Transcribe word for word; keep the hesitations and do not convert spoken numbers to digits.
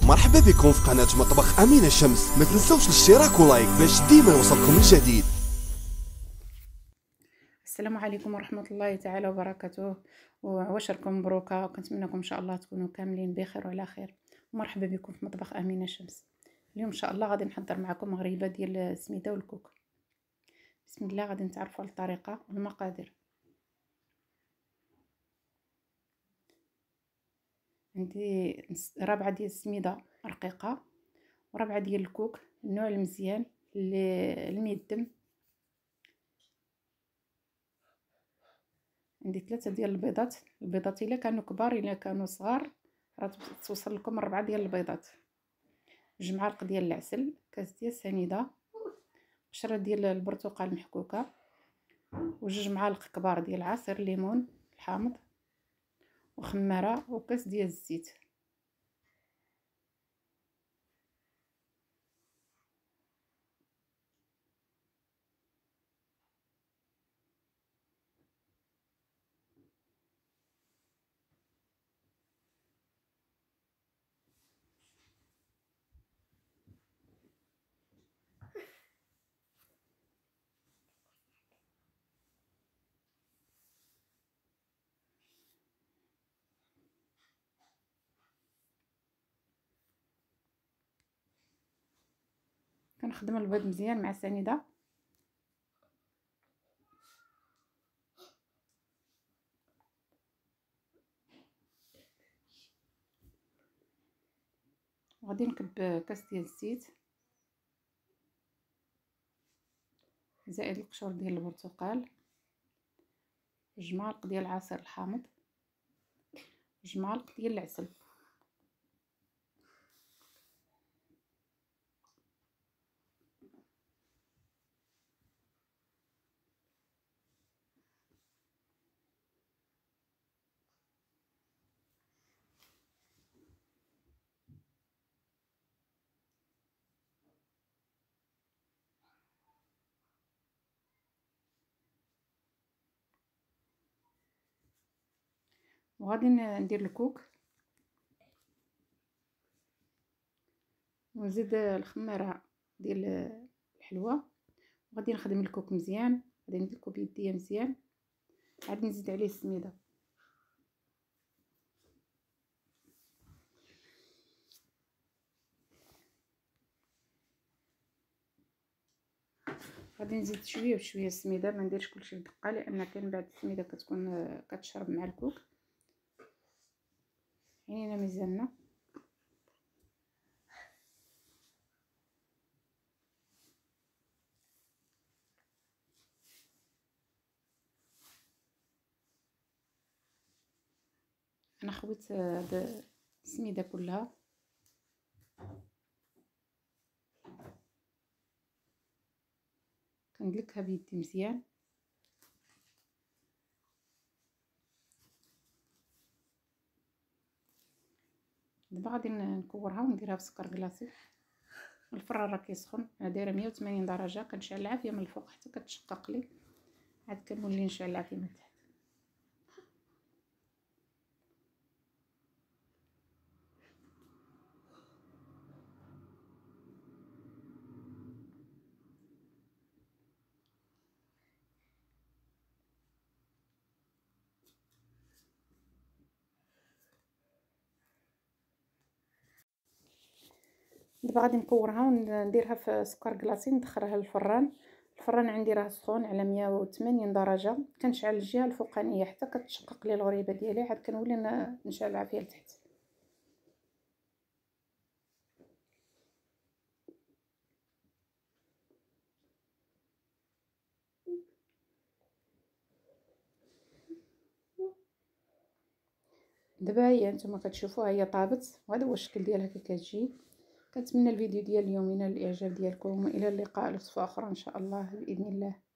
مرحبا بكم في قناة مطبخ أمينة شمس. ما تنسوش الاشتراك ولايك باش ديما يوصلكم الجديد. السلام عليكم ورحمة الله تعالى وبركاته، وعواشركم مبروكة، وكنتمنىكم إن شاء الله تكونوا كاملين بخير وعلى خير. مرحبا بكم في مطبخ أمينة شمس. اليوم إن شاء الله غادي نحضر معكم غريبة ديال السميدة والكوك. بسم الله، غادي نتعرفوا على الطريقة والمقادير. عندي ربعة ديال السميدة رقيقة، وربعة ديال الكوك النوع المزيان اللي الميدم. عندي ثلاثة ديال البيضات، البيضات الا كانوا كبار الا كانوا صغار راه توصل لكم ربعة ديال البيضات، جوج معالق ديال العسل، كاس ديال السنيده، قشره ديال البرتقال محكوكه، وجوج معالق كبار ديال عصير الليمون الحامض، وخماره، وكاس ديال الزيت. كنخدم البيض مزيان مع السنيده. غادي نكب كاس ديال الزيت زائد القشور ديال البرتقال، جوج معالق ديال العصير الحامض، جوج معالق ديال العسل. وغادي ندير الكوك ونزيد الخماره ديال الحلوه، وغادي نخدم الكوك مزيان. غادي ندلكو بيديا مزيان، عاد نزيد عليه السميده. غادي نزيد شويه بشويه السميده، ما نديرش كلشي بدقه لان كاين بعض السميده كتكون كتشرب مع الكوك. عينينا ميزاننا. انا خويت هاد السميده كلها، كندلكها بيدي مزيان. دابا غادي نكورها ونديرها في سكر كلاصي. الفران راه كيسخن، انا دايره مية وثمانين درجه، كنشعل العافيه من الفوق حتى كتشقق لي، عاد كنولي نشعل العافيه من تحت. دابا غادي نكورها ونديرها في سكر كلاصي، ندخلها للفران. الفران عندي راه سخون على مية وثمانين درجه، كنشعل الجهه الفوقانيه حتى كتشقق لي الغريبه ديالي، عاد كنولي نشعل العافيه لتحت. دابا هي نتوما كتشوفوها هي طابت، وهذا هو الشكل ديالها كي كتجي. كنتمنى الفيديو ديال اليوم ينال الاعجاب ديالكم، والى اللقاء في وصفه اخرى ان شاء الله باذن الله.